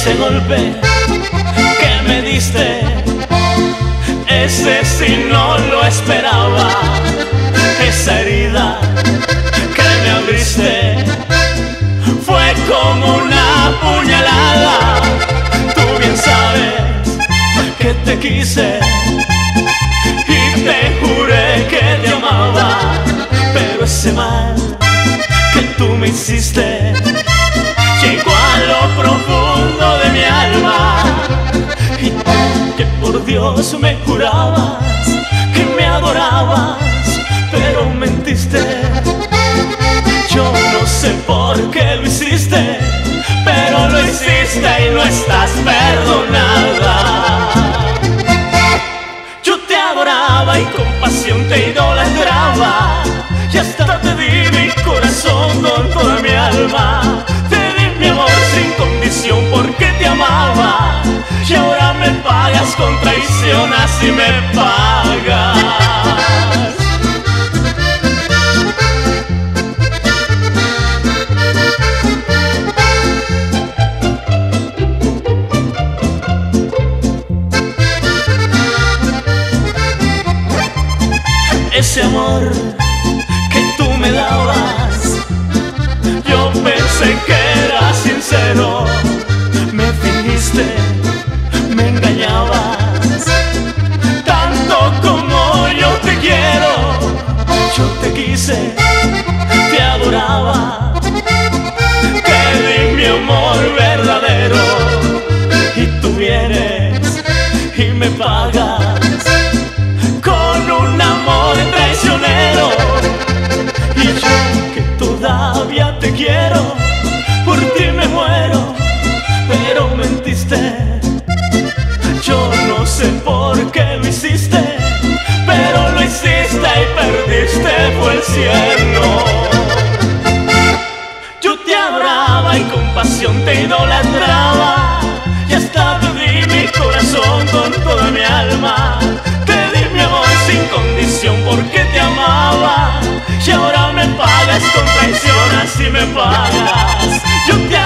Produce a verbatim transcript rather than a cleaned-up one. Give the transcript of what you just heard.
Ese golpe que me diste, ese sí no lo esperaba. Esa herida que me abriste fue como una puñalada. Tú bien sabes que te quise y te juré que te amaba, pero ese mal que tú me hiciste llegó a lo profundo de mi alma. Y tú que por Dios me jurabas que me adorabas, pero mentiste. Yo no sé por qué lo hiciste, pero lo hiciste y no estás perdonada. Yo te adoraba y con pasión te idolatraba, y hasta te di mi corazón con toda mi alma. Te di mi amor sin condición porque te amaba, y ahora me pagas con traición, así me pagas. Ese amor que tú me dabas, yo pensé que era sincero. Me fingiste, me engañabas, tanto como yo te quiero. Yo te quise, te adoraba, te di mi amor verdadero, y tú vienes y me pagas con un amor traicionero. Y yo que todavía te quiero, por ti me muero, pero mentiste. Yo no sé por qué lo hiciste, pero lo hiciste y perdiste fue el cielo. Yo te adoraba y con pasión te idolatraba, y hasta te di mi corazón con toda mi alma. Te di mi amor sin condición porque te amaba, y ahora me pagas con traición, así me pagas. Yo te